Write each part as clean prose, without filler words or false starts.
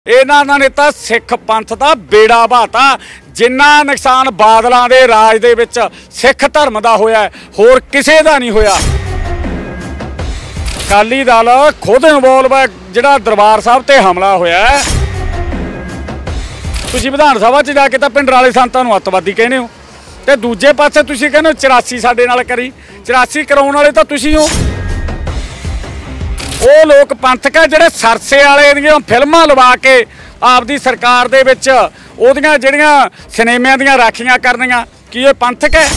इन्हां ने तां सिख पंथ दा बेड़ा बहाता। जिन्ना नुकसान बादलों के राज दे विच सिख धर्म का होया होर किसी का नहीं होया। अकाली दल खुद इन्वॉल्व है जिहड़ा दरबार साहब ते हमला होया। तुसीं विधान सभा च जाके तां भिंडरां संतां नूं अतवादी कहने हो ते दूजे पासे तुसीं कहने हो 84 साडे नाल करी। 84 कराउण वाले तां तुसीं हो। वो लोग पंथक है जिहड़े सरसे वाले दियां फिल्मां लवा के आपदी सरकार दे विच ओहदियां जिहड़ियां सिनेमिਆਂ ਦੀਆਂ राखियां करनियां कि ये पंथक है।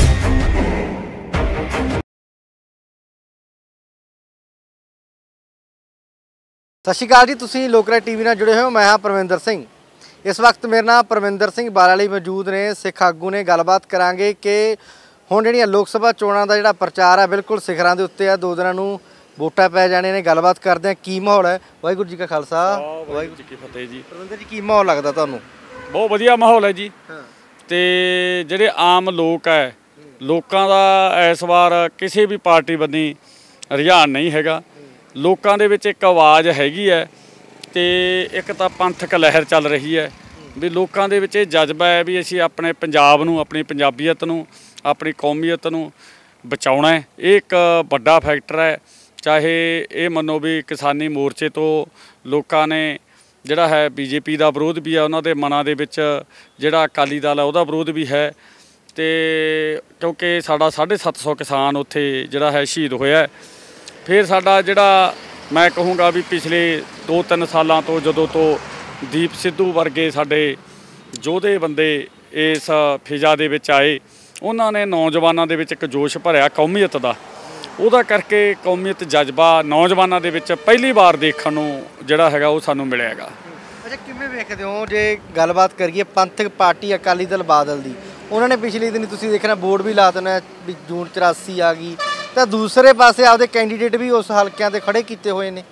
सत श्री अकाल जी, तुसीं लोकराज टीवी नाल जुड़े हो। मैं हाँ परविंदर सिंह। इस वक्त मेरे नाल परविंदर सिंह बाराली मौजूद ने, सिख आगू ने। गलबात करांगे कि हुण जिहड़ियां लोक सभा चोणां दा जिहड़ा प्रचार है बिल्कुल सिखरां दे उत्ते है। 2 दिनां नूं वोटां पै जाने ने। गलबात करते हैं की माहौल है। वाहिगुरू जी का खालसा वाहिगुरू जी की फतेह जी। परविंदर जी की माहौल लगदा तुहानूं? बहुत वधिया माहौल है जी। ते जिहड़े आम लोग है लोकां दा इस वार किसी भी पार्टी बन्नी रुझान नहीं हैगा। लोकां दे विच एक आवाज़ हैगी है ते एक तां पंथक लहर चल रही है भी लोकां दे विच जज्बा है भी असीं अपने पंजाब नूं, अपनी पंजाबीयत नूं, अपनी कौमीयत नूं बचाउणा है। ये एक वड्डा फैक्टर है। चाहे ये मनो भी किसानी मोर्चे तो लोगों ने जिहड़ा है बीजेपी का विरोध भी है, उन्होंने मनां दे विच जिहड़ा अकाली दल है उहदा विरोध भी है। तो क्योंकि साडा 750 किसान उत्थे जिहड़ा है शहीद होया है। फिर साडा जिहड़ा मैं कहूँगा भी पिछले 2-3 सालों तो जदों तो दीप सिद्धू वर्गे साडे योधे बंदे इस फिजा दे विच आए, उन्होंने नौजवानों दे विच एक जोश भरिया कौमीयत का। ਉਹਦਾ ਕਰਕੇ ਕੌਮੀਅਤ ਜਜ਼ਬਾ ਨੌਜਵਾਨਾਂ ਦੇ ਵਿੱਚ ਪਹਿਲੀ ਵਾਰ ਦੇਖਣ ਨੂੰ ਜਿਹੜਾ ਹੈਗਾ ਉਹ ਸਾਨੂੰ ਮਿਲਿਆ ਹੈਗਾ। ਅੱਛਾ, ਕਿਵੇਂ ਵੇਖਦੇ ਹੋ ਜੇ ਗੱਲਬਾਤ ਕਰੀਏ ਪੰਥਕ ਪਾਰਟੀ ਅਕਾਲੀ ਦਲ ਬਾਦਲ ਦੀ? ਉਹਨਾਂ ਨੇ ਪਿਛਲੇ ਦਿਨ ਤੁਸੀਂ ਦੇਖਣਾ ਬੋਰਡ ਵੀ ਲਾ ਦੇਣਾ ਵੀ ਜੂਨ 84 ਆ ਗਈ, ਤਾਂ ਦੂਸਰੇ ਪਾਸੇ ਆਪਦੇ ਕੈਂਡੀਡੇਟ ਵੀ ਉਸ ਹਲਕਿਆਂ ਤੇ ਖੜੇ ਕੀਤੇ ਹੋਏ ਨੇ।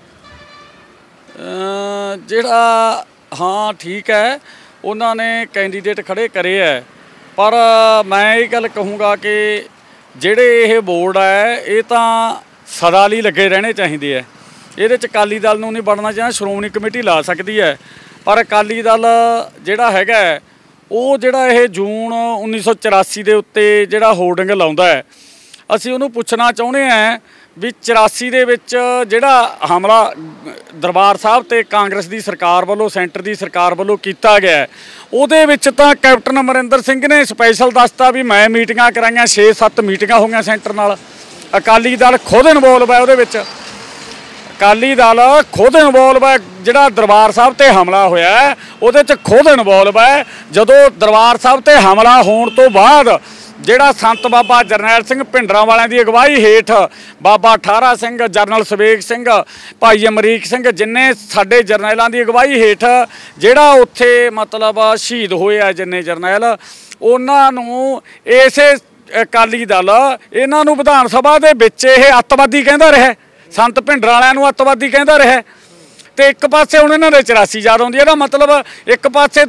ਜਿਹੜਾ ਹਾਂ ਠੀਕ ਹੈ, ਉਹਨਾਂ ਨੇ ਕੈਂਡੀਡੇਟ ਖੜੇ ਕਰੇ ਹੈ, ਪਰ ਮੈਂ ਇਹ ਗੱਲ ਕਹੂੰਗਾ ਕਿ ਜਿਹੜੇ ਇਹ ਬੋਰਡ ਹੈ ਇਹ ਤਾਂ ਸਦਾ ਲਈ ਲੱਗੇ ਰਹਿਣੇ ਚਾਹੀਦੇ ਹੈ। ਇਹਦੇ 'ਚ ਅਕਾਲੀ ਦਲ ਨੂੰ ਨਹੀਂ ਬਣਨਾ ਚਾਹੀਦਾ, ਸ਼੍ਰੋਮਣੀ ਕਮੇਟੀ ਲਾ ਸਕਦੀ ਹੈ, ਪਰ ਅਕਾਲੀ ਦਲ ਜਿਹੜਾ ਹੈਗਾ ਉਹ ਜਿਹੜਾ ਇਹ ਜੂਨ 1984 ਦੇ ਉੱਤੇ ਜਿਹੜਾ ਹੋਰਡਿੰਗ ਲਾਉਂਦਾ ਹੈ, ਅਸੀਂ ਉਹਨੂੰ ਪੁੱਛਣਾ ਚਾਹੁੰਦੇ ਹਾਂ ਵੀ 84 ਦੇ ਵਿੱਚ ਜਿਹੜਾ ਹਮਲਾ ਦਰਬਾਰ ਸਾਹਿਬ ਤੇ ਕਾਂਗਰਸ ਦੀ ਸਰਕਾਰ ਵੱਲੋਂ, ਸੈਂਟਰ ਦੀ ਸਰਕਾਰ ਵੱਲੋਂ ਕੀਤਾ ਗਿਆ, ਉਹਦੇ ਵਿੱਚ ਤਾਂ ਕੈਪਟਨ ਅਮਰਿੰਦਰ ਸਿੰਘ ਨੇ ਸਪੈਸ਼ਲ ਦੱਸਤਾ ਵੀ ਮੈਂ ਮੀਟਿੰਗਾਂ ਕਰਾਈਆਂ, 6-7 ਮੀਟਿੰਗਾਂ ਹੋਈਆਂ ਸੈਂਟਰ ਨਾਲ। ਅਕਾਲੀ ਦਲ ਖੁਦ ਇਨਵੋਲਵ ਹੈ ਉਹਦੇ ਵਿੱਚ। ਅਕਾਲੀ ਦਲ ਖੁਦ ਇਨਵੋਲਵ ਹੈ। ਜਿਹੜਾ ਦਰਬਾਰ ਸਾਹਿਬ ਤੇ ਹਮਲਾ ਹੋਇਆ ਉਹਦੇ 'ਚ ਖੁਦ ਇਨਵੋਲਵ ਹੈ। ਜਦੋਂ ਦਰਬਾਰ ਸਾਹਿਬ ਤੇ ਹਮਲਾ ਹੋਣ ਤੋਂ ਬਾਅਦ ਜਿਹੜਾ ਸੰਤ ਬਾਬਾ ਜਰਨੈਲ ਸਿੰਘ ਭਿੰਡਰਾਂ ਵਾਲਿਆਂ ਦੀ ਅਗਵਾਈ ਹੇਠ ਬਾਬਾ ਠਾਰਾ ਸਿੰਘ, ਜਰਨਲ ਸਵੇਗ ਸਿੰਘ, ਭਾਈ ਅਮਰੀਕ ਸਿੰਘ, ਜਿੰਨੇ ਸਾਡੇ ਜਰਨੈਲਾਂ ਦੀ ਅਗਵਾਈ ਹੇਠ ਜਿਹੜਾ ਉੱਥੇ ਮਤਲਬ ਸ਼ਹੀਦ ਹੋਏ ਆ ਜਿੰਨੇ ਜਰਨੈਲ, ਉਹਨਾਂ ਨੂੰ ਇਸੇ ਅਕਾਲੀ ਦਲ ਇਹਨਾਂ ਨੂੰ ਵਿਧਾਨ ਸਭਾ ਦੇ ਵਿੱਚ ਇਹ ਅੱਤਵਾਦੀ ਕਹਿੰਦਾ ਰਿਹਾ। ਸੰਤ ਭਿੰਡਰਾਂ ਵਾਲਿਆਂ ਨੂੰ ਅੱਤਵਾਦੀ ਕਹਿੰਦਾ ਰਿਹਾ। ਤੇ ਇੱਕ ਪਾਸੇ ਹੁਣ ਇਹਨਾਂ ਦੇ 84 ਯਾਦ ਆਉਂਦੀ ਹੈ। ਇਹਦਾ ਮਤਲਬ ਇੱਕ ਪਾਸੇ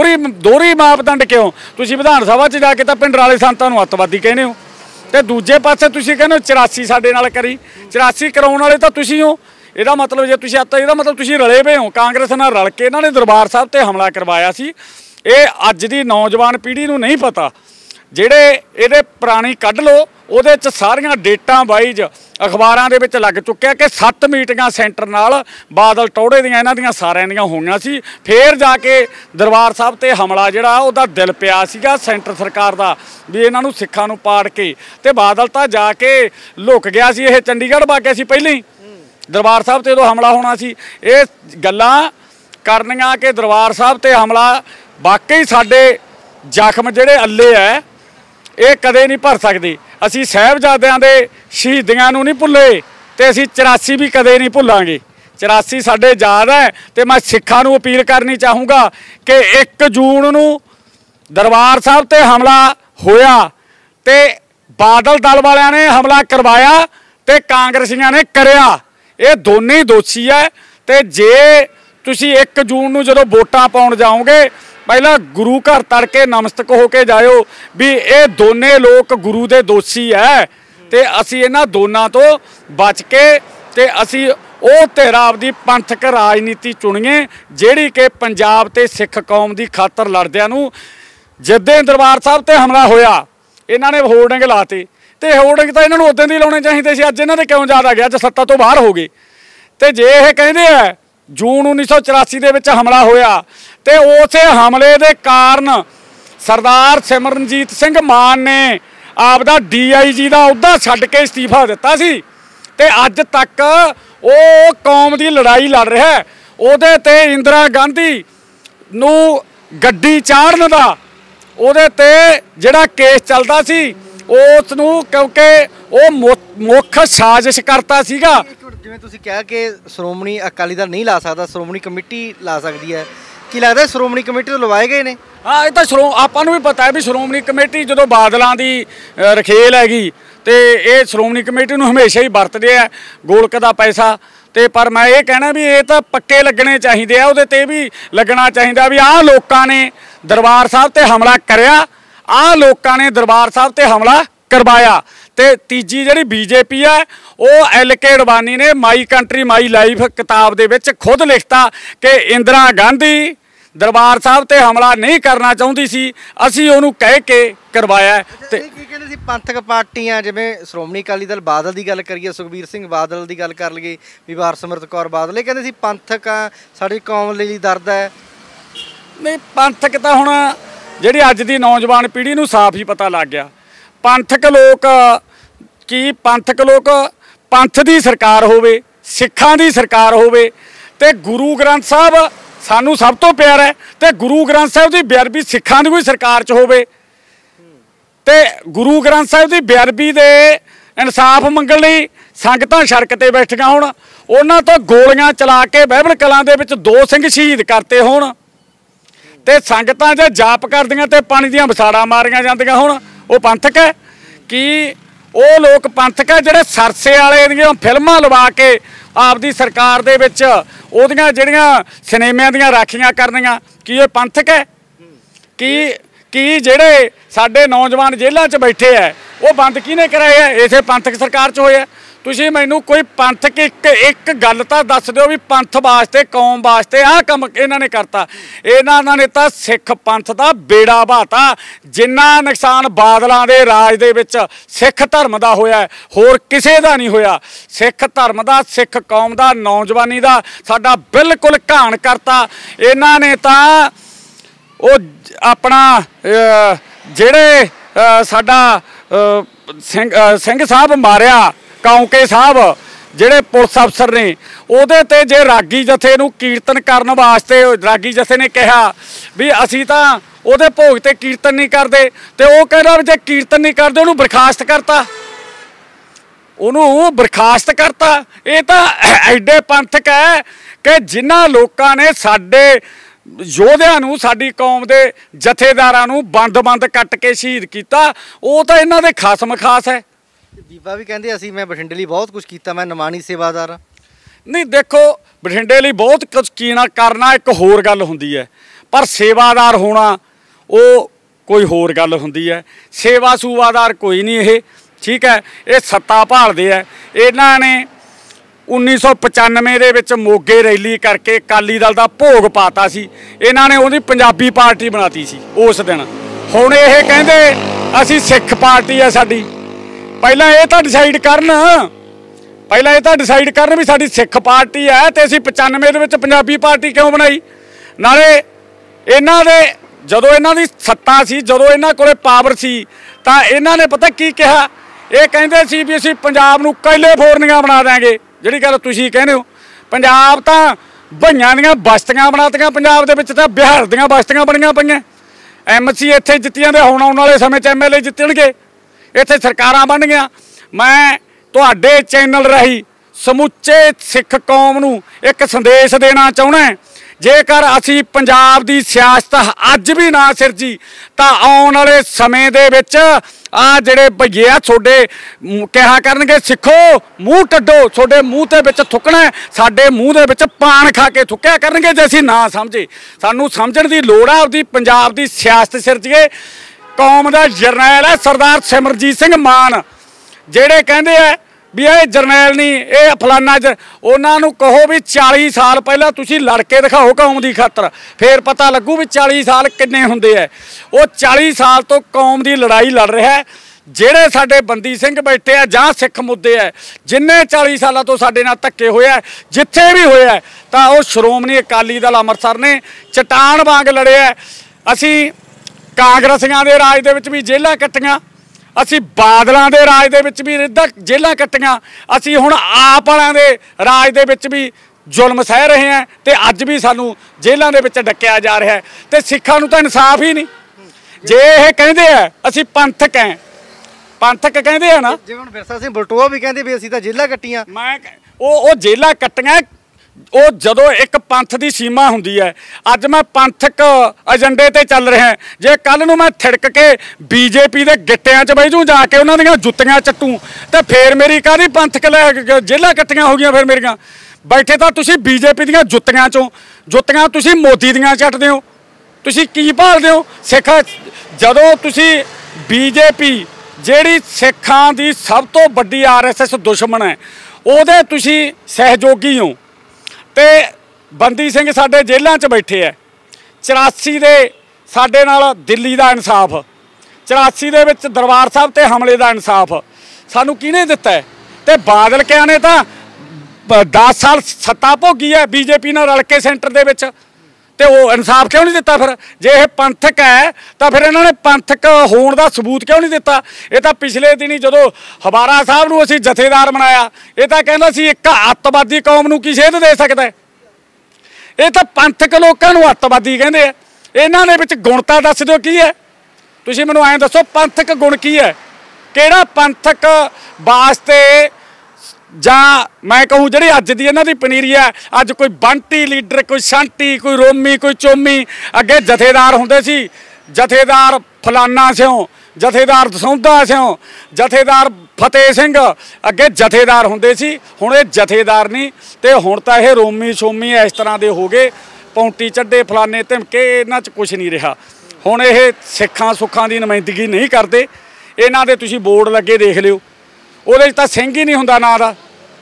ਦੋਹਰੀ ਮਾਪਦੰਡ ਕਿਉਂ? ਤੁਸੀਂ ਵਿਧਾਨ ਸਭਾ 'ਚ ਜਾ ਕੇ ਤਾਂ ਭਿੰਡਰਾਂ ਵਾਲੇ ਸੰਤਾਂ ਨੂੰ ਅੱਤਵਾਦੀ ਕਹਿੰਦੇ ਹੋ ਤੇ ਦੂਜੇ ਪਾਸੇ ਤੁਸੀਂ ਕਹਿੰਦੇ ਹੋ 84 ਸਾਡੇ ਨਾਲ ਕਰੀ। 84 ਕਰਾਉਣ ਵਾਲੇ ਤਾਂ ਤੁਸੀਂ ਹੋ। ਇਹਦਾ ਮਤਲਬ ਜੇ ਤੁਸੀਂ ਇਹਦਾ ਮਤਲਬ ਤੁਸੀਂ ਰਲੇ ਵੇ ਹੋ। ਕਾਂਗਰਸ ਨਾਲ ਰਲ ਕੇ ਇਹਨਾਂ ਨੇ ਦਰਬਾਰ ਸਾਹਿਬ ਤੇ ਹਮਲਾ ਕਰਵਾਇਆ ਸੀ। ਇਹ ਅੱਜ ਦੀ ਨੌਜਵਾਨ ਪੀੜ੍ਹੀ ਨੂੰ ਨਹੀਂ ਪਤਾ। ਜਿਹੜੇ ਇਹਦੇ ਪੁਰਾਣੀ ਕੱਢ ਲਓ, ਉਹਦੇ 'ਚ ਸਾਰੀਆਂ ਡੇਟਾਂ ਵਾਈਜ਼ ਅਖਬਾਰਾਂ ਦੇ ਵਿੱਚ ਲੱਗ ਚੁੱਕਿਆ ਕਿ 7 ਮੀਟਿੰਗਾਂ ਸੈਂਟਰ ਨਾਲ ਬਾਦਲ ਟੌੜੇ ਦੀਆਂ ਇਹਨਾਂ ਦੀਆਂ ਸਾਰਿਆਂ ਦੀਆਂ ਹੋਈਆਂ ਸੀ। ਫਿਰ ਜਾ ਕੇ ਦਰਬਾਰ ਸਾਹਿਬ ਤੇ ਹਮਲਾ ਜਿਹੜਾ ਉਹਦਾ ਦਿਲ ਪਿਆ ਸੀਗਾ ਸੈਂਟਰ ਸਰਕਾਰ ਦਾ ਵੀ ਇਹਨਾਂ ਨੂੰ ਸਿੱਖਾਂ ਨੂੰ ਪਾੜ ਕੇ, ਤੇ ਬਾਦਲ ਤਾਂ ਜਾ ਕੇ ਲੁਕ ਗਿਆ ਸੀ। ਇਹ ਚੰਡੀਗੜ੍ਹ ਵਗ ਗਿਆ ਸੀ ਪਹਿਲਾਂ ਹੀ। ਦਰਬਾਰ ਸਾਹਿਬ ਤੇ ਜਦੋਂ ਹਮਲਾ ਹੋਣਾ ਸੀ ਇਹ ਗੱਲਾਂ ਕਰਨੀਆਂ ਕਿ ਦਰਬਾਰ ਸਾਹਿਬ ਤੇ ਹਮਲਾ ਵਾਕਈ ਸਾਡੇ ਜ਼ਖਮ ਜਿਹੜੇ ਅੱਲੇ ਹੈ ਇਹ ਕਦੇ ਨਹੀਂ ਭਰ ਸਕਦੇ। ਅਸੀਂ ਸਾਹਿਬਜ਼ਾਦਿਆਂ ਦੇ ਸ਼ਹੀਦੀਆਂ ਨੂੰ ਨਹੀਂ ਭੁੱਲੇ ਤੇ ਅਸੀਂ 84 ਵੀ ਕਦੇ ਨਹੀਂ ਭੁੱਲਾਂਗੇ। 84 ਸਾਡੇ ਯਾਦ ਹੈ। ਤੇ ਮੈਂ ਸਿੱਖਾਂ ਨੂੰ ਅਪੀਲ ਕਰਨੀ ਚਾਹੂੰਗਾ ਕਿ 1 ਜੂਨ ਨੂੰ ਦਰਬਾਰ ਸਾਹਿਬ ਤੇ ਹਮਲਾ ਹੋਇਆ ਤੇ ਬਾਦਲ ਦਲ ਵਾਲਿਆਂ ਨੇ ਹਮਲਾ ਕਰਵਾਇਆ ਤੇ ਕਾਂਗਰਸੀਆਂ ਨੇ ਕਰਿਆ। ਇਹ ਦੋਨੇ ਹੀ ਦੋਸ਼ੀ ਹੈ। ਤੇ ਜੇ ਤੁਸੀਂ 1 ਜੂਨ ਨੂੰ ਜਦੋਂ ਵੋਟਾਂ ਪਾਉਣ ਜਾਓਗੇ ਪਹਿਲਾਂ ਗੁਰੂ ਘਰ ਤੜਕੇ ਨਮਸਤਕ ਹੋ ਕੇ ਜਾਇਓ ਵੀ ਇਹ ਦੋਨੇ ਲੋਕ ਗੁਰੂ ਦੇ ਦੋਸ਼ੀ ਹੈ ਤੇ ਅਸੀਂ ਇਹਨਾਂ ਦੋਨਾਂ ਤੋਂ ਬਚ ਕੇ ਤੇ ਅਸੀਂ ਉਹ ਧਿਰ ਆਪਦੀ ਪੰਥਕ ਰਾਜਨੀਤੀ ਚੁਣੀਏ, ਜਿਹੜੀ ਕਿ ਪੰਜਾਬ ਤੇ ਸਿੱਖ ਕੌਮ ਦੀ ਖਾਤਰ ਲੜਦਿਆਂ ਨੂੰ ਜਿੱਦਾਂ ਦਰਬਾਰ ਸਾਹਿਬ ਤੇ ਹਮਲਾ ਹੋਇਆ ਇਹਨਾਂ ਨੇ ਹੋਰਡਿੰਗ ਲਾਤੇ, ਤੇ ਹੋਰਡਿੰਗ ਤਾਂ ਇਹਨਾਂ ਨੂੰ ਉਦੋਂ ਦੀ ਲਾਉਣੇ ਚਾਹੀਦੇ ਸੀ। ਅੱਜ ਇਹਨਾਂ ਦੇ ਕਿਉਂ ਯਾਦ ਆ ਗਿਆ? ਅੱਜ ਸੱਤਾ ਤੋਂ ਬਾਹਰ ਹੋ ਗਏ। ਤੇ ਜੇ ਇਹ ਕਹਿੰਦੇ ਆ ਜੂਨ 1984 ਦੇ ਵਿੱਚ ਹਮਲਾ ਹੋਇਆ, ਤੇ ਉਸੇ ਹਮਲੇ ਦੇ ਕਾਰਨ ਸਰਦਾਰ ਸਿਮਰਨਜੀਤ ਸਿੰਘ ਮਾਨ ਨੇ ਆਪਦਾ DIG ਦਾ ਅਹੁਦਾ ਛੱਡ ਕੇ ਅਸਤੀਫਾ ਦਿੱਤਾ ਸੀ, ਤੇ ਅੱਜ ਤੱਕ ਉਹ ਕੌਮ ਦੀ ਲੜਾਈ ਲੜ ਰਿਹਾ। ਉਹਦੇ ਤੇ ਇੰਦਰਾ ਗਾਂਧੀ ਨੂੰ ਗੱਡੀ ਚਾੜਨ ਦਾ ਉਹਦੇ ਤੇ ਜਿਹੜਾ ਕੇਸ ਚੱਲਦਾ ਸੀ ਉਸ ਨੂੰ, ਕਿਉਂਕਿ ਉਹ ਮੁੱਖ ਸਾਜ਼ਿਸ਼ ਕਰਤਾ ਸੀਗਾ। ਜਿਵੇਂ ਤੁਸੀਂ ਕਿਹਾ ਕਿ ਸ਼੍ਰੋਮਣੀ ਅਕਾਲੀ ਦਲ ਨਹੀਂ ਲਾ ਸਕਦਾ, ਸ਼੍ਰੋਮਣੀ ਕਮੇਟੀ ਲਾ ਸਕਦੀ ਹੈ, ਕੀ ਲੱਗਦਾ ਸ਼੍ਰੋਮਣੀ ਕਮੇਟੀ ਤੋਂ ਲਵਾਏ ਗਏ ਨੇ? ਹਾਂ, ਇਹ ਤਾਂ ਆਪਾਂ ਨੂੰ ਵੀ ਪਤਾ ਹੈ ਵੀ ਸ਼੍ਰੋਮਣੀ ਕਮੇਟੀ ਜਦੋਂ ਬਾਦਲਾਂ ਦੀ ਰਖੇਲ ਹੈਗੀ, ਤੇ ਇਹ ਸ਼੍ਰੋਮਣੀ ਕਮੇਟੀ ਨੂੰ ਹਮੇਸ਼ਾ ਹੀ ਵਰਤਦੇ ਆ ਗੋਲਕ ਦਾ ਪੈਸਾ। ਤੇ ਪਰ ਮੈਂ ਇਹ ਕਹਿਣਾ ਵੀ ਇਹ ਤਾਂ ਪੱਕੇ ਲੱਗਣੇ ਚਾਹੀਦੇ ਆ, ਉਹਦੇ ਤੇ ਵੀ ਲੱਗਣਾ ਚਾਹੀਦਾ ਵੀ ਆਹ ਲੋਕਾਂ ਨੇ ਦਰਬਾਰ ਸਾਹਿਬ ਤੇ ਹਮਲਾ ਕਰਿਆ, ਆਹ ਲੋਕਾਂ ਨੇ ਦਰਬਾਰ ਸਾਹਿਬ ਤੇ ਹਮਲਾ ਕਰਵਾਇਆ। ਤੇ ਤੀਜੀ ਜਿਹੜੀ BJP ਹੈ, ਉਹ LK ਅਡਵਾਨੀ ਨੇ ਮਾਈ ਕੰਟਰੀ ਮਾਈ ਲਾਈਫ ਕਿਤਾਬ ਦੇ ਵਿੱਚ ਖੁਦ ਲਿਖਤਾ ਕਿ ਇੰਦਰਾ ਗਾਂਧੀ ਦਰਬਾਰ ਸਾਹਿਬ ਤੇ ਹਮਲਾ ਨਹੀਂ ਕਰਨਾ ਚਾਹੁੰਦੀ ਸੀ, ਅਸੀਂ ਉਹਨੂੰ ਕਹਿ ਕੇ ਕਰਵਾਇਆ। ਤੇ ਕੀ ਕਹਿੰਦੇ ਸੀ ਪੰਥਕ ਪਾਰਟੀਆਂ, ਜਿਵੇਂ ਸ਼੍ਰੋਮਣੀ ਅਕਾਲੀ ਦਲ ਬਾਦਲ ਦੀ ਗੱਲ ਕਰੀਏ, ਸੁਖਬੀਰ ਸਿੰਘ ਬਾਦਲ ਦੀ ਗੱਲ ਕਰ ਲਈਏ, ਵੀ ਹਰਸਿਮਰਤ ਕੌਰ ਬਾਦਲ, ਇਹ ਕਹਿੰਦੇ ਸੀ ਪੰਥਕ ਸਾਡੀ ਕੌਮ ਲਈ ਦਰਦ ਹੈ। ਨਹੀਂ, ਪੰਥਕ ਤਾਂ ਹੁਣ ਜਿਹੜੀ ਅੱਜ ਦੀ ਨੌਜਵਾਨ ਪੀੜ੍ਹੀ ਨੂੰ ਸਾਫ਼ ਹੀ ਪਤਾ ਲੱਗ ਗਿਆ। ਪੰਥਕ ਲੋਕ ਪੰਥ ਦੀ ਸਰਕਾਰ ਹੋਵੇ, ਸਿੱਖਾਂ ਦੀ ਸਰਕਾਰ ਹੋਵੇ, ਤੇ ਗੁਰੂ ਗ੍ਰੰਥ ਸਾਹਿਬ ਸਾਨੂੰ ਸਭ ਤੋਂ ਪਿਆਰਾ ਹੈ, ਤੇ ਗੁਰੂ ਗ੍ਰੰਥ ਸਾਹਿਬ ਦੀ ਬੇਅਦਬੀ ਸਿੱਖਾਂ ਦੀ ਕੋਈ ਸਰਕਾਰ 'ਚ ਹੋਵੇ, ਤੇ ਗੁਰੂ ਗ੍ਰੰਥ ਸਾਹਿਬ ਦੀ ਬੇਅਦਬੀ ਦੇ ਇਨਸਾਫ ਮੰਗਣ ਲਈ ਸੰਗਤਾਂ ਸੜਕ ਤੇ ਬੈਠੀਆਂ ਹੋਣ, ਉਹਨਾਂ ਤੋਂ ਗੋਲੀਆਂ ਚਲਾ ਕੇ ਬਾਈਬਲ ਕਲਾਂ ਦੇ ਵਿੱਚ 2 ਸਿੰਘ ਸ਼ਹੀਦ ਕਰਤੇ ਹੋਣ, ਤੇ ਸੰਗਤਾਂ ਜੇ ਜਾਪ ਕਰਦੀਆਂ ਤੇ ਪਾਣੀ ਦੀਆਂ ਵਿਸਾੜਾਂ ਮਾਰੀਆਂ ਜਾਂਦੀਆਂ ਹੋਣ, ਉਹ ਪੰਥਕ ਹੈ? ਕਿ ਉਹ ਲੋਕ ਪੰਥਕ ਹੈ ਜਿਹੜੇ ਸਰਸੇ ਵਾਲੇ ਦੀਆਂ ਫਿਲਮਾਂ ਲਵਾ ਕੇ ਆਪਦੀ ਸਰਕਾਰ ਦੇ ਵਿੱਚ ਉਹਦੀਆਂ ਜਿਹੜੀਆਂ ਸਿਨੇਮਿਆਂ ਦੀਆਂ ਰਾਖੀਆਂ ਕਰਨੀਆਂ, ਕੀ ਇਹ ਪੰਥਕ ਹੈ? ਕੀ ਜਿਹੜੇ ਸਾਡੇ ਨੌਜਵਾਨ ਜੇਲ੍ਹਾਂ 'ਚ ਬੈਠੇ ਹੈ ਉਹ ਬੰਦ ਕਿਹਨੇ ਕਰਾਏ ਹੈ? ਇਸੇ ਪੰਥਕ ਸਰਕਾਰ 'ਚ ਹੋਇਆ। ਤੁਸੀਂ ਮੈਨੂੰ ਕੋਈ ਪੰਥਕ ਇੱਕ ਗੱਲ ਤਾਂ ਦੱਸ ਦਿਓ ਵੀ ਪੰਥ ਵਾਸਤੇ, ਕੌਮ ਵਾਸਤੇ ਆਹ ਕੰਮ ਇਹਨਾਂ ਨੇ ਕਰਤਾ। ਇਹਨਾਂ ਨੇ ਤਾਂ ਸਿੱਖ ਪੰਥ ਦਾ ਬੇੜਾ ਬਹਾਤਾ। ਜਿੰਨਾ ਨੁਕਸਾਨ ਬਾਦਲਾਂ ਦੇ ਰਾਜ ਦੇ ਵਿੱਚ ਸਿੱਖ ਧਰਮ ਦਾ ਹੋਇਆ, ਹੋਰ ਕਿਸੇ ਦਾ ਨਹੀਂ ਹੋਇਆ। ਸਿੱਖ ਧਰਮ ਦਾ, ਸਿੱਖ ਕੌਮ ਦਾ, ਨੌਜਵਾਨੀ ਦਾ ਸਾਡਾ ਬਿਲਕੁਲ ਘਾਣ ਕਰਤਾ ਇਹਨਾਂ ਨੇ। ਤਾਂ ਉਹ ਆਪਣਾ ਜਿਹੜੇ ਸਾਡਾ ਸਿੰਘ ਸਾਹਿਬ ਮਾਰਿਆ, ਕਾਉਂਕੇ ਸਾਹਿਬ ਜਿਹੜੇ ਪੁਲਿਸ ਅਫਸਰ ਨੇ, ਉਹਦੇ ਤੇ ਜੇ ਰਾਗੀ ਜਥੇ ਨੂੰ ਕੀਰਤਨ ਕਰਨ ਵਾਸਤੇ ਰਾਗੀ ਜਥੇ ਨੇ ਕਿਹਾ ਵੀ ਅਸੀਂ ਤਾਂ ਉਹਦੇ ਭੋਗ ਤੇ ਕੀਰਤਨ ਨਹੀਂ ਕਰਦੇ, ਤੇ ਉਹ ਕਹਿੰਦਾ ਵੀ ਜੇ ਕੀਰਤਨ ਨਹੀਂ ਕਰਦੇ ਉਹਨੂੰ ਬਰਖਾਸਤ ਕਰਤਾ। ਇਹ ਤਾਂ ਐਡੇ ਪੰਥਕ ਹੈ ਕਿ ਜਿਨ੍ਹਾਂ ਲੋਕਾਂ ਨੇ ਸਾਡੇ ਯੋਧਿਆਂ ਨੂੰ, ਸਾਡੀ ਕੌਮ ਦੇ ਜਥੇਦਾਰਾਂ ਨੂੰ ਬੰਦ ਕੱਟ ਕੇ ਸ਼ਹੀਦ ਕੀਤਾ, ਉਹ ਤਾਂ ਇਹਨਾਂ ਦੇ ਖਾਸਮ ਖਾਸ ਹੈ। ਬੀਬਾ ਵੀ ਕਹਿੰਦੇ ਮੈਂ ਬਠਿੰਡੇ ਲਈ ਬਹੁਤ ਕੁਝ ਕੀਤਾ, ਮੈਂ ਨਿਮਾਣੀ ਸੇਵਾਦਾਰ ਹਾਂ। ਨਹੀਂ, ਦੇਖੋ ਬਠਿੰਡੇ ਲਈ ਬਹੁਤ ਕੁਝ ਕਰਨਾ ਇੱਕ ਹੋਰ ਗੱਲ ਹੁੰਦੀ ਹੈ, ਪਰ ਸੇਵਾਦਾਰ ਹੋਣਾ ਉਹ ਕੋਈ ਹੋਰ ਗੱਲ ਹੁੰਦੀ ਹੈ। ਸੇਵਾ ਸੂਬਾਦਾਰ ਕੋਈ ਨਹੀਂ ਇਹ, ਠੀਕ ਹੈ। ਇਹ ਸੱਤਾ ਭਾਲਦੇ ਹੈ। ਇਹਨਾਂ ਨੇ 1995 ਦੇ ਵਿੱਚ ਮੋਗੇ ਰੈਲੀ ਕਰਕੇ ਅਕਾਲੀ ਦਲ ਦਾ ਭੋਗ ਪਾਤਾ ਸੀ। ਇਹਨਾਂ ਨੇ ਉਹਦੀ ਪੰਜਾਬੀ ਪਾਰਟੀ ਬਣਾਤੀ ਸੀ ਉਸ ਦਿਨ। ਹੁਣ ਇਹ ਕਹਿੰਦੇ ਅਸੀਂ ਸਿੱਖ ਪਾਰਟੀ ਹੈ ਸਾਡੀ। ਪਹਿਲਾਂ ਇਹ ਤਾਂ ਡਿਸਾਈਡ ਕਰਨ ਵੀ ਸਾਡੀ ਸਿੱਖ ਪਾਰਟੀ ਹੈ, ਤੇ ਅਸੀਂ 95 ਦੇ ਵਿੱਚ ਪੰਜਾਬੀ ਪਾਰਟੀ ਕਿਉਂ ਬਣਾਈ? ਨਾਲੇ ਇਹਨਾਂ ਦੇ ਜਦੋਂ ਇਹਨਾਂ ਦੀ ਸੱਤਾ ਸੀ, ਜਦੋਂ ਇਹਨਾਂ ਕੋਲੇ ਪਾਵਰ ਸੀ, ਤਾਂ ਇਹਨਾਂ ਨੇ ਪਤਾ ਕੀ ਕਿਹਾ? ਇਹ ਕਹਿੰਦੇ ਸੀ ਵੀ ਅਸੀਂ ਪੰਜਾਬ ਨੂੰ ਕੈਲੀਫੋਰਨੀਆ ਬਣਾ ਦਿਆਂਗੇ। ਜਿਹੜੀ ਗੱਲ ਤੁਸੀਂ ਕਹਿੰਦੇ ਹੋ, ਪੰਜਾਬ ਤਾਂ ਭਈਆਂ ਦੀਆਂ ਬਸਤੀਆਂ ਬਣਾਤੀਆਂ। ਪੰਜਾਬ ਦੇ ਵਿੱਚ ਤਾਂ ਬਿਹਾਰ ਦੀਆਂ ਬਸਤੀਆਂ ਬਣੀਆਂ ਪਈਆਂ। MC ਇੱਥੇ ਜਿੱਤੀਆਂ ਦੇ ਹੁਣ ਆਉਣ ਵਾਲੇ ਸਮੇਂ 'ਚ MLA ਜਿੱਤਣਗੇ, ਇੱਥੇ ਸਰਕਾਰਾਂ ਬਣ ਗਈਆਂ। ਮੈਂ ਤੁਹਾਡੇ ਚੈਨਲ ਰਾਹੀਂ ਸਮੁੱਚੇ ਸਿੱਖ ਕੌਮ ਨੂੰ ਇੱਕ ਸੰਦੇਸ਼ ਦੇਣਾ ਚਾਹੁੰਦਾ, ਜੇਕਰ ਅਸੀਂ ਪੰਜਾਬ ਦੀ ਸਿਆਸਤ ਅੱਜ ਵੀ ਨਾ ਸਿਰਜੀ ਤਾਂ ਆਉਣ ਵਾਲੇ ਸਮੇਂ ਦੇ ਵਿੱਚ ਆ ਜਿਹੜੇ ਭਈਏ ਆ ਤੁਹਾਡੇ ਕਿਹਾ ਕਰਨਗੇ ਸਿੱਖੋ ਮੂੰਹ ਟੱਡੋ, ਤੁਹਾਡੇ ਮੂੰਹ ਦੇ ਵਿੱਚ ਥੁੱਕਣਾ, ਸਾਡੇ ਮੂੰਹ ਦੇ ਵਿੱਚ ਪਾਨ ਖਾ ਕੇ ਥੁੱਕਿਆ ਕਰਨਗੇ ਜੇ ਅਸੀਂ ਨਾ ਸਮਝੇ। ਸਾਨੂੰ ਸਮਝਣ ਦੀ ਲੋੜ ਆ, ਆਪਦੀ ਪੰਜਾਬ ਦੀ ਸਿਆਸਤ ਸਿਰਜੀਏ। ਕੌਮ ਦਾ ਜਰਨੈਲ ਹੈ ਸਰਦਾਰ ਸਿਮਰਜੀਤ ਸਿੰਘ ਮਾਨ, ਜਿਹੜੇ ਕਹਿੰਦੇ ਆ ਵੀ ਇਹ ਜਰਨੈਲ ਨਹੀਂ, ਇਹ ਫਲਾਨਾ ਉਹਨਾਂ ਨੂੰ ਕਹੋ ਵੀ 40 ਸਾਲ ਪਹਿਲਾਂ ਤੁਸੀਂ ਲੜ ਕੇ ਦਿਖਾਓ ਕੌਮ ਦੀ ਖਾਤਰ, ਫੇਰ ਪਤਾ ਲੱਗੂ ਵੀ 40 ਸਾਲ ਕਿੰਨੇ ਹੁੰਦੇ ਆ। ਉਹ 40 ਸਾਲ ਤੋਂ ਕੌਮ ਦੀ ਲੜਾਈ ਲੜ ਰਿਹਾ ਹੈ। ਜਿਹੜੇ ਸਾਡੇ ਬੰਦੀ ਸਿੰਘ ਬੈਠੇ ਆ ਜਾਂ ਸਿੱਖ ਮੁੱਦੇ ਆ, ਜਿੰਨੇ 40 ਸਾਲਾਂ ਤੋਂ ਸਾਡੇ ਨਾਲ ਧੱਕੇ ਹੋਇਆ, ਜਿੱਥੇ ਵੀ ਹੋਇਆ, ਤਾਂ ਉਹ ਸ਼੍ਰੋਮਣੀ ਅਕਾਲੀ ਦਲ ਅੰਮ੍ਰਿਤਸਰ ਨੇ ਚਟਾਨ ਵਾਂਗ ਲੜਿਆ। ਅਸੀਂ ਕਾਂਗਰਸੀਆਂ ਦੇ ਰਾਜ ਦੇ ਵਿੱਚ ਵੀ ਜੇਲ੍ਹਾਂ ਕੱਟੀਆਂ, ਅਸੀਂ ਬਾਦਲਾਂ ਦੇ ਰਾਜ ਦੇ ਵਿੱਚ ਵੀ ਜੇਲ੍ਹਾਂ ਕੱਟੀਆਂ, ਅਸੀਂ ਹੁਣ ਆਪ ਵਾਲਿਆਂ ਦੇ ਰਾਜ ਦੇ ਵਿੱਚ ਵੀ ਜ਼ੁਲਮ ਸਹਿ ਰਹੇ ਹਾਂ ਤੇ ਅੱਜ ਵੀ ਸਾਨੂੰ ਜੇਲ੍ਹਾਂ ਦੇ ਵਿੱਚ ਡੱਕਿਆ ਜਾ ਰਿਹਾ ਹੈ। ਤੇ ਸਿੱਖਾਂ ਨੂੰ ਤਾਂ ਇਨਸਾਫ ਹੀ ਨਹੀਂ। ਜੇ ਇਹ ਕਹਿੰਦੇ ਆ ਅਸੀਂ ਪੰਥਕ ਹੈ, ਪੰਥਕ ਕਹਿੰਦੇ ਆ ਨਾ, ਜਿਵੇਂ ਹੁਣ ਵਿਰਸਾ ਸਿੰਘ ਬਲਟੋਆ ਵੀ ਕਹਿੰਦੇ ਵੀ ਅਸੀਂ ਤਾਂ ਜੇਲ੍ਹਾਂ ਕੱਟੀਆਂ। ਮੈਂ ਉਹ ਜੇਲ੍ਹਾਂ ਕੱਟੀਆਂ, ਉਹ ਜਦੋਂ ਇੱਕ ਪੰਥ ਦੀ ਸੀਮਾ ਹੁੰਦੀ ਹੈ। ਅੱਜ ਮੈਂ ਪੰਥਕ ਏਜੰਡੇ ਤੇ ਚੱਲ ਰਿਹਾ, ਜੇ ਕੱਲ ਨੂੰ ਮੈਂ ਥਿੜਕ ਕੇ ਬੀਜੇਪੀ ਦੇ ਗਿੱਟਿਆਂ 'ਚ ਬਹਿ ਜੂ, ਜਾ ਕੇ ਉਹਨਾਂ ਦੀਆਂ ਜੁੱਤੀਆਂ ਚੱਟੂ, ਤੇ ਫੇਰ ਮੇਰੀ ਕਾਹਦੀ ਪੰਥਕ ਜੇਲ੍ਹਾਂ ਕੱਟੀਆਂ ਹੋ ਗਈਆਂ ਫਿਰ ਮੇਰੀਆਂ। ਬੈਠੇ ਤਾਂ ਤੁਸੀਂ ਬੀਜੇਪੀ ਦੀਆਂ ਜੁੱਤੀਆਂ 'ਚੋਂ, ਜੁੱਤੀਆਂ ਤੁਸੀਂ ਮੋਦੀ ਦੀਆਂ ਚੱਟਦੇ ਹੋ। ਤੁਸੀਂ ਕੀ ਭਾਲਦੇ ਹੋ? ਸਿੱਖ ਜਦੋਂ ਤੁਸੀਂ ਬੀਜੇਪੀ ਜਿਹੜੀ ਸਿੱਖਾਂ ਦੀ ਸਭ ਤੋਂ ਵੱਡੀ RSS ਦੁਸ਼ਮਣ ਹੈ, ਉਹਦੇ ਤੁਸੀਂ ਸਹਿਯੋਗੀ ਹੋ। ਤੇ ਬੰਦੀ ਸਿੰਘ ਸਾਡੇ ਜੇਲ੍ਹਾਂ 'ਚ ਬੈਠੇ ਹੈ। 84 ਦੇ ਸਾਡੇ ਨਾਲ ਦਿੱਲੀ ਦਾ ਇਨਸਾਫ, 84 ਦੇ ਵਿੱਚ ਦਰਬਾਰ ਸਾਹਿਬ ਤੇ ਹਮਲੇ ਦਾ ਇਨਸਾਫ ਸਾਨੂੰ ਕਿਹਨੇ ਦਿੱਤਾ ਹੈ? ਤੇ ਬਾਦਲ ਕਿਆਂ ਨੇ ਤਾਂ 10 ਸਾਲ ਸੱਤਾ ਭੋਗੀ ਹੈ ਬੀਜੇਪੀ ਨਾਲ ਰਲ ਕੇ ਸੈਂਟਰ ਦੇ ਵਿੱਚ, ਤੇ ਉਹ ਇਨਸਾਫ ਕਿਉਂ ਨਹੀਂ ਦਿੱਤਾ? ਫਿਰ ਜੇ ਇਹ ਪੰਥਕ ਹੈ ਤਾਂ ਫਿਰ ਇਹਨਾਂ ਨੇ ਪੰਥਕ ਹੋਣ ਦਾ ਸਬੂਤ ਕਿਉਂ ਨਹੀਂ ਦਿੱਤਾ? ਇਹ ਤਾਂ ਪਿਛਲੇ ਦਿਨੀ ਜਦੋਂ ਹਵਾਰਾ ਸਾਹਿਬ ਨੂੰ ਅਸੀਂ ਜਥੇਦਾਰ ਬਣਾਇਆ, ਇਹ ਤਾਂ ਕਹਿੰਦਾ ਸੀ ਇੱਕ ਅੱਤਵਾਦੀ ਕੌਮ ਨੂੰ ਕੀ ਸੇਧ ਦੇ ਸਕਦਾ। ਇਹ ਤਾਂ ਪੰਥਕ ਲੋਕਾਂ ਨੂੰ ਅੱਤਵਾਦੀ ਕਹਿੰਦੇ ਆ। ਇਹਨਾਂ ਦੇ ਵਿੱਚ ਗੁਣਤਾ ਦੱਸ ਦਿਓ ਕੀ ਹੈ? ਤੁਸੀਂ ਮੈਨੂੰ ਐਂ ਦੱਸੋ ਪੰਥਕ ਗੁਣ ਕੀ ਹੈ? ਕਿਹੜਾ ਪੰਥਕ ਵਾਸਤੇ, ਜਾਂ ਮੈਂ ਕਹੂੰ ਜਿਹੜੀ ਅੱਜ ਦੀ ਇਹਨਾਂ ਦੀ ਪਨੀਰੀ ਹੈ, ਅੱਜ ਕੋਈ ਬੰਟੀ ਲੀਡਰ, ਕੋਈ ਸ਼ਾਂਟੀ, ਕੋਈ ਰੋਮੀ, ਕੋਈ ਚੋਮੀ। ਅੱਗੇ ਜਥੇਦਾਰ ਹੁੰਦੇ ਸੀ, ਜਥੇਦਾਰ ਫਲਾਨਾ ਸਿਓ, ਜਥੇਦਾਰ ਦਸੌਂਦਾ ਸਿਓ, ਜਥੇਦਾਰ ਫਤਿਹ ਸਿੰਘ, ਅੱਗੇ ਜਥੇਦਾਰ ਹੁੰਦੇ ਸੀ। ਹੁਣ ਇਹ ਜਥੇਦਾਰ ਨਹੀਂ, ਤੇ ਹੁਣ ਤਾਂ ਇਹ ਰੋਮੀ ਸੋਮੀ ਇਸ ਤਰ੍ਹਾਂ ਦੇ ਹੋ ਗਏ, ਪੌਂਟੀ ਚੱਡੇ, ਫਲਾਨੇ ਧਮਕੇ, ਇਹਨਾਂ 'ਚ ਕੁਛ ਨਹੀਂ ਰਿਹਾ। ਹੁਣ ਇਹ ਸਿੱਖਾਂ ਸੁੱਖਾਂ ਦੀ ਨੁਮਾਇੰਦਗੀ ਨਹੀਂ ਕਰਦੇ। ਇਹਨਾਂ ਦੇ ਤੁਸੀਂ ਬੋਰਡ ਲੱਗੇ ਦੇਖ ਲਿਓ, ਉਹਦੇ 'ਚ ਤਾਂ ਸਿੰਘ ਹੀ ਨਹੀਂ ਹੁੰਦਾ ਨਾਂ ਦਾ,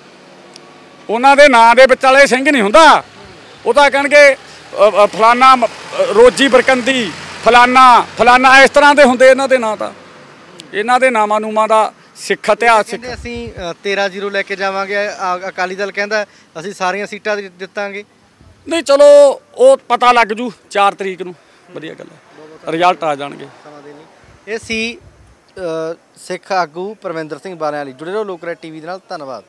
ਉਹਨਾਂ ਦੇ ਨਾਂ ਦੇ ਵਿੱਚ ਵਾਲੇ ਸਿੰਘ ਨਹੀਂ ਹੁੰਦਾ। ਉਹ ਤਾਂ ਕਹਿਣਗੇ ਫਲਾਨਾ ਰੋਜੀ ਬਰਕੰਦੀ, ਫਲਾਨਾ ਫਲਾਨਾ, ਇਸ ਤਰ੍ਹਾਂ ਦੇ ਹੁੰਦੇ ਇਹਨਾਂ ਦੇ ਨਾਂ। ਤਾਂ ਇਹਨਾਂ ਦੇ ਨਾਮਾਂ ਨੂਮਾਂ ਦਾ ਸਿੱਖ ਇਤਿਹਾਸ ਕਹਿੰਦੇ ਅਸੀਂ 13-0 ਲੈ ਕੇ ਜਾਵਾਂਗੇ, ਅਕਾਲੀ ਦਲ ਕਹਿੰਦਾ ਅਸੀਂ ਸਾਰੀਆਂ ਸੀਟਾਂ ਜਿੱਤਾਂਗੇ। ਨਹੀਂ ਚਲੋ ਉਹ ਪਤਾ ਲੱਗ ਜੂ 4 ਤਰੀਕ ਨੂੰ, ਵਧੀਆ ਗੱਲ ਹੈ, ਰਿਜ਼ਲਟ ਆ ਜਾਣਗੇ। ਇਹ ਸੀ ਸਿੱਖ ਆਗੂ ਪਰਮਿੰਦਰ ਸਿੰਘ ਬਾਲਿਆਂ ਵਾਲੀ। ਜੁੜੇ ਰਹੋ ਲੋਕਰਾਜ TV ਦੇ ਨਾਲ। ਧੰਨਵਾਦ।